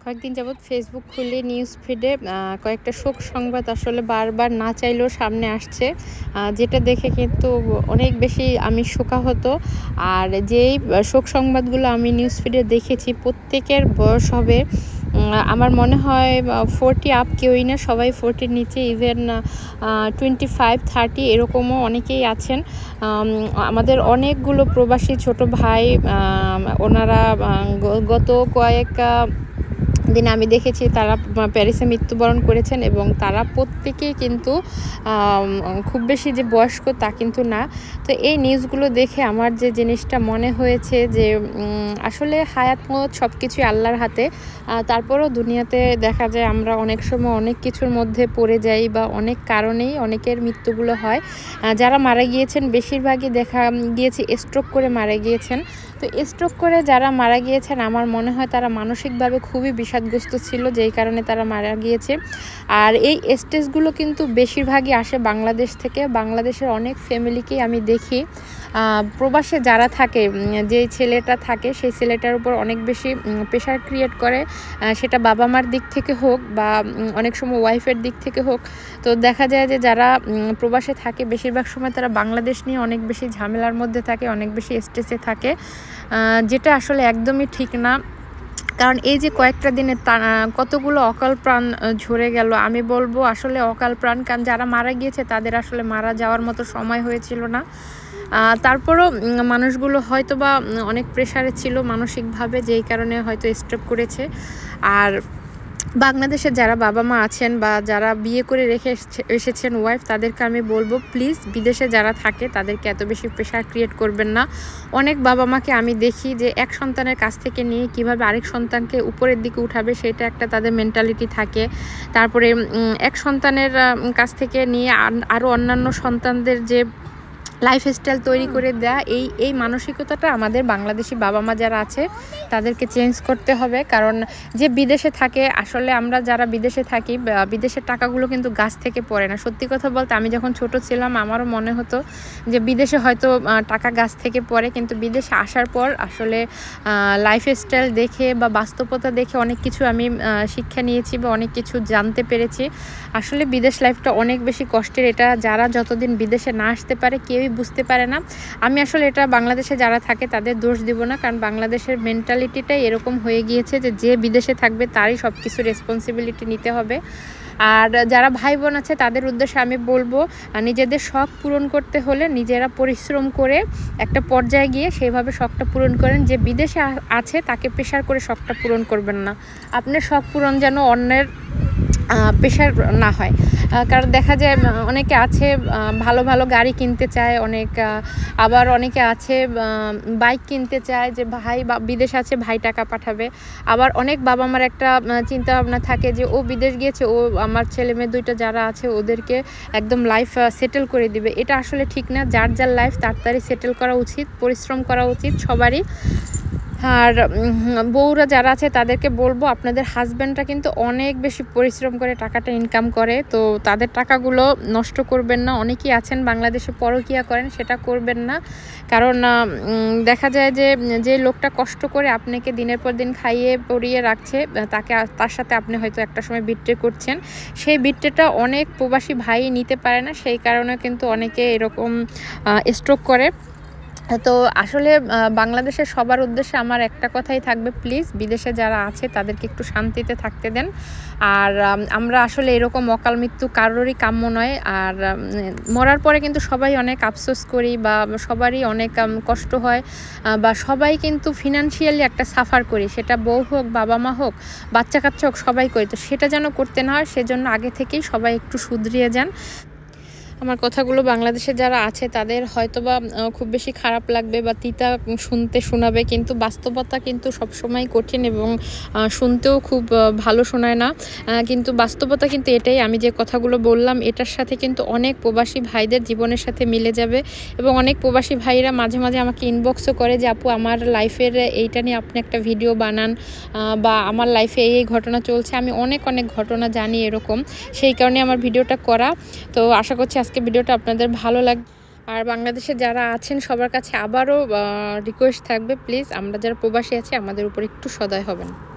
কয়েকদিন যাবৎ ফেসবুক খুলে নিউজ ফিডে কয়েকটা শোক সংবাদ আসলে বারবার না চাইলেও সামনে আসছে, যেটা দেখে কিন্তু অনেক বেশি আমি শোকাহত। আর যেই শোক সংবাদগুলো আমি নিউজ ফিডে দেখেছি প্রত্যেকের বয়স হবে আমার মনে হয় 40 আপ কেউই না, সবাই 40-র নিচে, ইভেন 25-30 এরকমও অনেকেই আছেন। আমাদের অনেকগুলো প্রবাসী ছোট ভাই ওনারা গত কয়েক দিনে আমি দেখেছি তারা প্যারিসে মৃত্যুবরণ করেছেন এবং তারা প্রত্যেকেই কিন্তু খুব বেশি যে বয়স্ক তা কিন্তু না। তো এই নিউজগুলো দেখে আমার যে জিনিসটা মনে হয়েছে যে আসলে হায়াত মওত সব কিছুই আল্লাহর হাতে। তারপরেও দুনিয়াতে দেখা যায় আমরা অনেক সময় অনেক কিছুর মধ্যে পড়ে যাই বা অনেক কারণেই অনেকের মৃত্যুগুলো হয়। যারা মারা গিয়েছেন বেশিরভাগই দেখা গিয়েছে স্ট্রোক করে মারা গিয়েছেন। তো স্ট্রোক করে যারা মারা গিয়েছেন আমার মনে হয় তারা মানসিকভাবে খুবই বিষাদগ্রস্ত ছিল, যেই কারণে তারা মারা গিয়েছে। আর এই স্টেজগুলো কিন্তু বেশিরভাগই আসে বাংলাদেশ থেকে। বাংলাদেশের অনেক ফ্যামিলিকেই আমি দেখি প্রবাসে যারা থাকে, যে ছেলেটা থাকে সেই ছেলেটার উপর অনেক বেশি প্রেশার ক্রিয়েট করে, সেটা বাবা মার দিক থেকে হোক বা অনেক সময় ওয়াইফের দিক থেকে হোক। তো দেখা যায় যে যারা প্রবাসে থাকে বেশিরভাগ সময় তারা বাংলাদেশ নিয়ে অনেক বেশি ঝামেলার মধ্যে থাকে, অনেক বেশি স্ট্রেসে থাকে, যেটা আসলে একদমই ঠিক না। কারণ এই যে কয়েকটা দিনে কতগুলো অকাল প্রাণ ঝরে গেল, আমি বলবো আসলে অকাল প্রাণ, কারণ যারা মারা গিয়েছে তাদের আসলে মারা যাওয়ার মতো সময় হয়েছিল না। তারপরও মানুষগুলো হয়তো বা অনেক প্রেশারে ছিল মানসিকভাবে, যেই কারণে হয়তো স্ট্রোক করেছে। আর বাংলাদেশে যারা বাবা মা আছেন বা যারা বিয়ে করে রেখে এসেছেন ওয়াইফ, তাদেরকে আমি বলবো প্লিজ বিদেশে যারা থাকে তাদেরকে এত বেশি প্রেশার ক্রিয়েট করবেন না। অনেক বাবা মাকে আমি দেখি যে এক সন্তানের কাছ থেকে নিয়ে কিভাবে আরেক সন্তানকে উপরের দিকে উঠাবে সেটা একটা তাদের মেন্টালিটি থাকে। তারপরে এক সন্তানের কাছ থেকে নিয়ে আরও অন্যান্য সন্তানদের যে লাইফস্টাইল তৈরি করে দেয়া, এই মানসিকতাটা আমাদের বাংলাদেশি বাবা মা যারা আছে তাদেরকে চেঞ্জ করতে হবে। কারণ যে বিদেশে থাকে, আসলে আমরা যারা বিদেশে থাকি বিদেশের টাকাগুলো কিন্তু গাছ থেকে পড়ে না। সত্যি কথা বলতে আমি যখন ছোট ছিলাম আমারও মনে হতো যে বিদেশে হয়তো টাকা গাছ থেকে পড়ে, কিন্তু বিদেশে আসার পর আসলে লাইফস্টাইল দেখে বা বাস্তবতা দেখে অনেক কিছু আমি শিক্ষা নিয়েছি বা অনেক কিছু জানতে পেরেছি। আসলে বিদেশ লাইফটা অনেক বেশি কষ্টের, এটা যারা যতদিন বিদেশে না আসতে পারে কেউই বুঝতে পারে না। আমি আসলে এটা বাংলাদেশে যারা থাকে তাদের দোষ দিব না, কারণ বাংলাদেশের মেন্টালিটিটাই এরকম হয়ে গিয়েছে যে যে বিদেশে থাকবে তারই সব কিছু রেসপন্সিবিলিটি নিতে হবে। আর যারা ভাই বোন আছে তাদের উদ্দেশ্যে আমি বলবো নিজেদের শখ পূরণ করতে হলে নিজেরা পরিশ্রম করে একটা পর্যায়ে গিয়ে সেইভাবে শখটা পূরণ করেন। যে বিদেশে আছে তাকে প্রেশার করে শখটা পূরণ করবেন না। আপনার শখ পূরণ যেন অন্যের প্রেশার না হয়। কারণ দেখা যায় অনেকে আছে ভালো ভালো গাড়ি কিনতে চায়, আবার অনেকে আছে বাইক কিনতে চায় যে ভাই বিদেশ আছে ভাই টাকা পাঠাবে। আবার অনেক বাবা মার একটা চিন্তা ভাবনা থাকে যে ও বিদেশ গিয়েছে, ও আমার ছেলে মেয়ে দুইটা যারা আছে ওদেরকে একদম লাইফ সেটেল করে দিবে। এটা আসলে ঠিক না। যার যার লাইফ তাড়াতাড়ি সেটেল করা উচিত, পরিশ্রম করা উচিত সবারই। আর বউরা যারা আছে তাদেরকে বলবো আপনাদের হাজব্যান্ডরা কিন্তু অনেক বেশি পরিশ্রম করে টাকাটা ইনকাম করে, তো তাদের টাকাগুলো নষ্ট করবেন না। অনেকেই আছেন বাংলাদেশে পরকীয়া করেন, সেটা করবেন না। কারণ দেখা যায় যে যে লোকটা কষ্ট করে আপনাকে দিনের পর দিন খাইয়ে পরিয়ে রাখছে তার সাথে আপনি হয়তো একটা সময় বিট্রে করছেন, সেই বিট্রেটা অনেক প্রবাসী ভাই নিতে পারে না, সেই কারণে কিন্তু অনেকে এরকম স্ট্রোক করে। তো আসলে বাংলাদেশের সবার উদ্দেশ্যে আমার একটা কথাই থাকবে, প্লিজ বিদেশে যারা আছে তাদেরকে একটু শান্তিতে থাকতে দেন। আর আমরা আসলে এরকম অকাল মৃত্যু কারোরই কাম্য নয়। আর মরার পরে কিন্তু সবাই অনেক আফসোস করি বা সবারই অনেক কষ্ট হয় বা সবাই কিন্তু ফিনান্সিয়ালি একটা সাফার করি, সেটা বউ হোক বাবা মা হোক বাচ্চা কাচ্চা হোক সবাই করি। তো সেটা যেন করতে না হয় সেজন্য আগে থেকেই সবাই একটু শুধরিয়ে যান। আমার কথাগুলো বাংলাদেশে যারা আছে তাদের হয়তোবা খুব বেশি খারাপ লাগবে বা তিতা শোনাবে, কিন্তু বাস্তবতা কিন্তু সবসময় কঠিন এবং শুনতেও খুব ভালো শোনায় না। কিন্তু বাস্তবতা কিন্তু এটাই, আমি যে কথাগুলো বললাম এটার সাথে কিন্তু অনেক প্রবাসী ভাইদের জীবনের সাথে মিলে যাবে। এবং অনেক প্রবাসী ভাইরা মাঝে মাঝে আমাকে ইনবক্সও করে যে আপু আমার লাইফের এইটা নিয়ে আপনি একটা ভিডিও বানান, বা আমার লাইফে এই ঘটনা চলছে। আমি অনেক ঘটনা জানি এরকম, সেই কারণে আমার ভিডিওটা করা। তো আশা করছি আজকে ভিডিওটা আপনাদের ভালো লাগবে। আর বাংলাদেশে যারা আছেন সবার কাছে আবারও রিকোয়েস্ট থাকবে, প্লিজ আমরা যারা প্রবাসী আছি আমাদের উপর একটু সদয় হবেন।